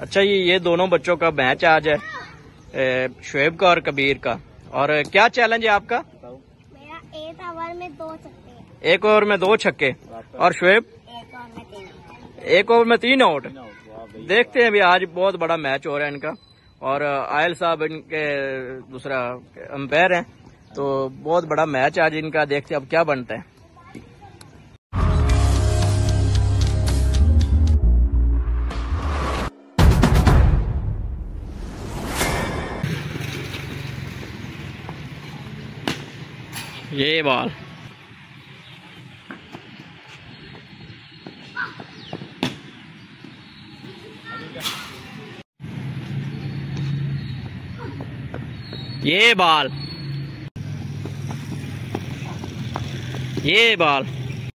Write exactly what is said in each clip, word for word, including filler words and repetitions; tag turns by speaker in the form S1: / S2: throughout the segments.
S1: अच्छा, ये ये दोनों बच्चों का मैच आज है, शुएब का और कबीर का। और क्या चैलेंज है आपका?
S2: मेरा एक ओवर में दो छक्के।
S1: एक ओवर में दो छक्के। और शुएब?
S2: एक ओवर में तीन।
S1: एक ओवर में तीन आउट। देखते हैं अभी, आज बहुत बड़ा मैच हो रहा है इनका। और आयल साहब इनके दूसरा अंपायर हैं, तो बहुत बड़ा मैच आज इनका। देखते हैं अब क्या बनता है। ये बॉल ये बॉल ये बॉल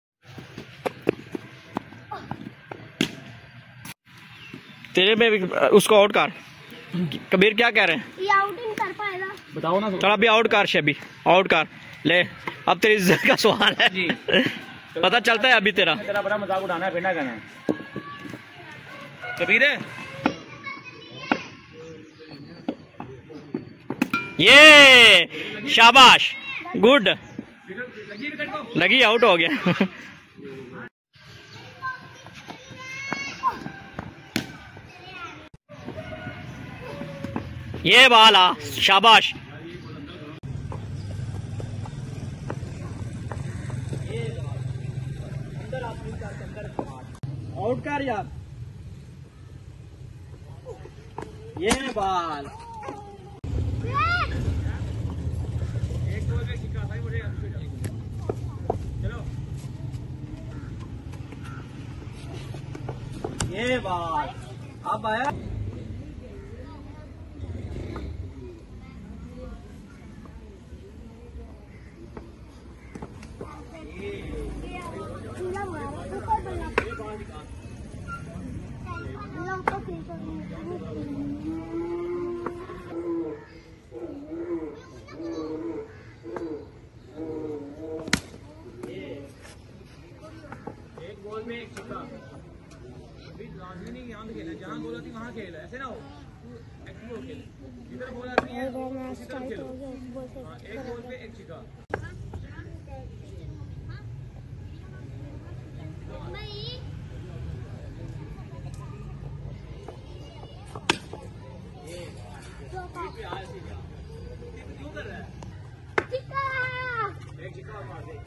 S1: तेरे में भी उसको आउट कर। कबीर क्या कह रहे हैं?
S2: ये आउट नहीं कर पाएगा,
S1: बताओ ना। चल अभी आउट कर शबी, आउट कर ले। अब तेरी इज्जत का सवाल है जी। पता चलता है अभी तेरा तेरा बड़ा मजाक उड़ाना है, फिरना कहना है कबीर है। ये शाबाश, गुड लगी, आउट हो गया। ये बाला शाबाश। आउट कर यार। ये बाल एक गोल में शिका भाई मुझे चलो। ये बाल अब आया। एक गोल में एक छक्का। अभी लाजमी नहीं यहाँ खेला, जहाँ गोल आती वहाँ खेला, ऐसे ना हो। एक्टिव हो खेल, इधर गोल आती है उसी तरफ खेलो। हाँ, एक गोल पे एक छक्का। क्यों कर रहा है? एक छक्का मार दे।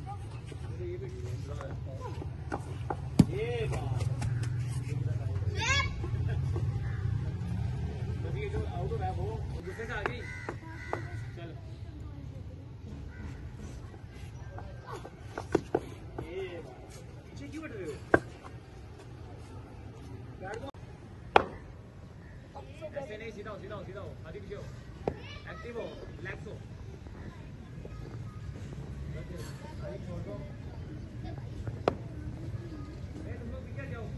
S1: ये बात जो आउट है वो गुस्से से आ गई। चल ये पीछे क्यों बैठ रहे हो? ऐसे नहीं, सीधा हो सीधा हो सीधा हो, आगे पीछे हो, एक्टिव हो, रिलैक्स हो। आगे छोड़ दो। तुम लोग विकेट जाओ।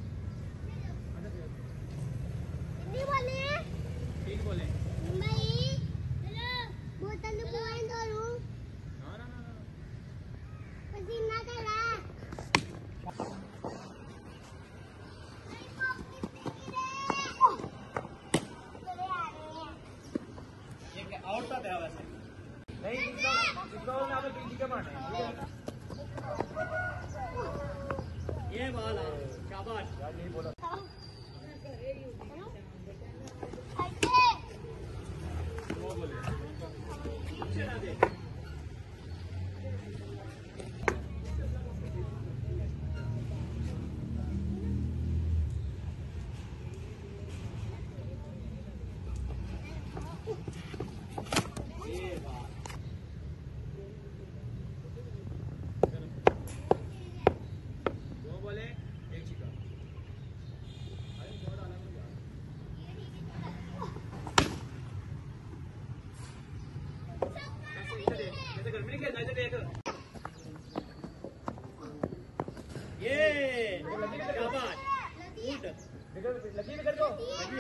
S2: नहीं बोले
S1: ठीक बोले
S2: भाई। हेलो बोतल में पानी डालूं?
S1: ना ना ना
S2: पसीना कर रहा है।
S1: ये आउट का था वैसे नहीं, इसका इसका वो यहाँ पे पीछे के मारना है। ये बॉल शाबाश यार, नहीं बोला। ये लगी विकेट को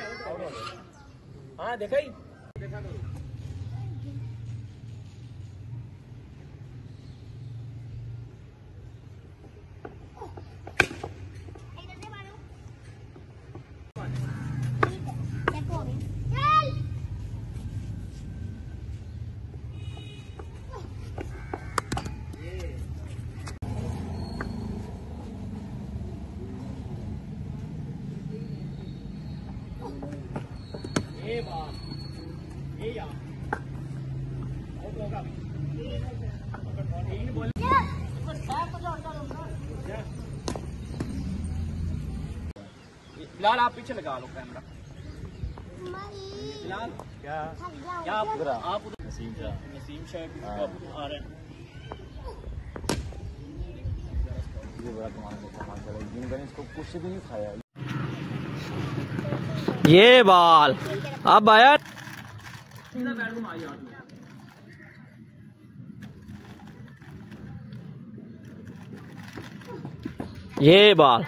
S1: हाँ देखा ही देखा तो ये बाल ये यार आउट होगा तीन बॉल फिलहाल आप पीछे लगा लो कैमरा फिलहाल क्या क्या आप आप नसीम शाह नसीम शाह आ रहे हैं ये बड़ा कमाल है जिनका इसको कुछ भी नहीं खाया ये बाल अब आया ये बाल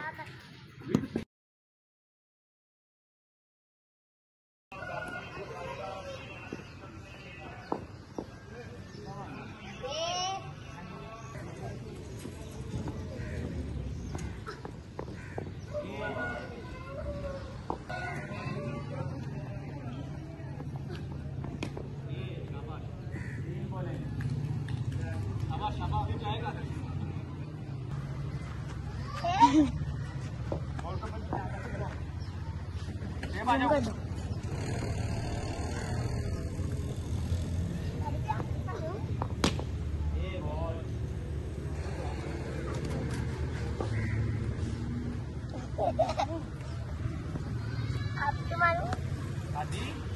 S2: आप तुम्हारा
S1: आदि